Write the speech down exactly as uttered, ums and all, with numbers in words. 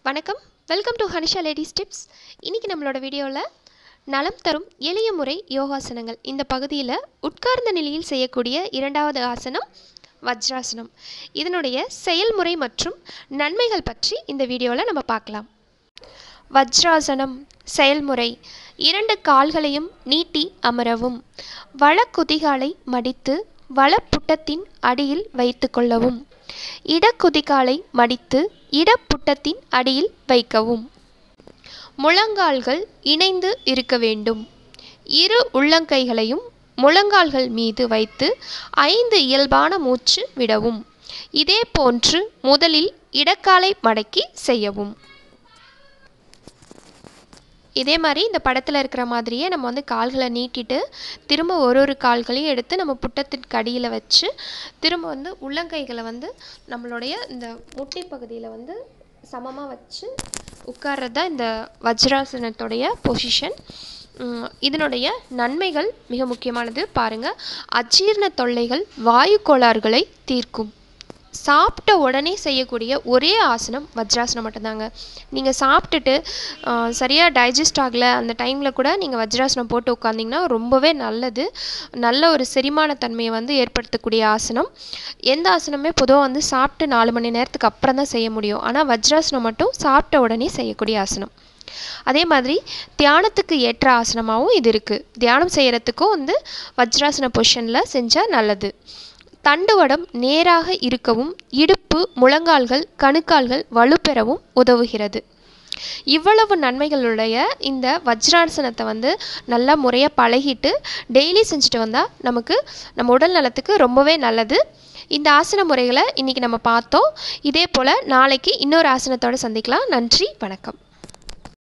வணக்கம், welcome to Hanisha ladies tips. இன்றைக்கி நம்மளோட வீடியோவில் நலம் தரும் எளிய முறை யோகாசனங்கள் இந்த பகுதியில் உட்கார்ந்த நிலையில் செய்யக்கூடிய இரண்டாவது ஆசனம் வஜ்ராசனம். இதனுடைய செயல்முறை மற்றும் நன்மைகள் பற்றி இந்த வீடியோவில் நம்ம பார்க்கலாம். வஜ்ராசனம் செயல்முறை: இரண்டு கால்களையும் நீட்டி அமரவும். வலக்குதிகாலை மடித்து வலப்புட்டத்தின் அடியில் வைத்து கொள்ளவும். இடக்குதிகாலை மடித்து இடப்புட்டத்தின் அடியில் வைக்கவும். முழங்கால்கள் இணைந்து இருக்க வேண்டும். இரு உள்ளங்கைகளையும் முழங்கால்கள் மீது வைத்து ஐந்து இயல்பான மூச்சு விடவும். இதே போன்று முதலில் இடக்காலை மடக்கி செய்யவும். இதே மாதிரி இந்த படத்தில் இருக்கிற மாதிரியே நம்ம வந்து கால்களை நீட்டிட்டு திரும்ப ஒரு ஒரு கால்களையும் எடுத்து நம்ம புட்டத்திற்கு அடியில் வச்சு திரும்ப வந்து உள்ளங்கைகளை வந்து நம்மளுடைய இந்த முட்டி பகுதியில் வந்து சமமாக வச்சு உட்கார்றது தான் இந்த வஜ்ராசனத்துடைய பொசிஷன். இதனுடைய நன்மைகள் மிக முக்கியமானது. பாருங்கள், அஜீரண தொல்லைகள் வாயு கோளாறுகளை தீர்க்கும். சாப்பிட்ட உடனே செய்யக்கூடிய ஒரே ஆசனம் வஜ்ராசனம் மட்டும்தாங்க. நீங்கள் சாப்பிட்டுட்டு சரியாக டைஜஸ்ட் ஆகலை அந்த டைமில் கூட நீங்கள் வஜ்ராசனம் போட்டு உட்காந்திங்கன்னா ரொம்பவே நல்லது. நல்ல ஒரு செரிமான தன்மையை வந்து ஏற்படுத்தக்கூடிய ஆசனம். எந்த ஆசனமே பொதுவாக வந்து சாப்பிட்டு நாலு மணி நேரத்துக்கு அப்புறம் தான் செய்ய முடியும். ஆனால் வஜ்ராசனம் மட்டும் சாப்பிட்ட உடனே செய்யக்கூடிய ஆசனம். அதே மாதிரி தியானத்துக்கு ஏற்ற ஆசனமாகவும் இது இருக்குது. தியானம் செய்கிறதுக்கும் வந்து வஜ்ராசன பொசிஷனில் செஞ்சால் நல்லது. தண்டுவடம் நேராக இருக்கவும் இடுப்பு முழங்கால்கள் கணுக்கால்கள் வலுப்பெறவும் உதவுகிறது. இவ்வளவு நன்மைகளுடைய இந்த வஜ்ராசனத்தை வந்து நல்லா முறையாக பழகிட்டு டெய்லி செஞ்சுட்டு வந்தால் நமக்கு நம்ம உடல் நலத்துக்கு ரொம்பவே நல்லது. இந்த ஆசன முறைகளை இன்றைக்கி நம்ம பார்த்தோம். இதே போல் நாளைக்கு இன்னொரு ஆசனத்தோடு சந்திக்கலாம். நன்றி, வணக்கம்.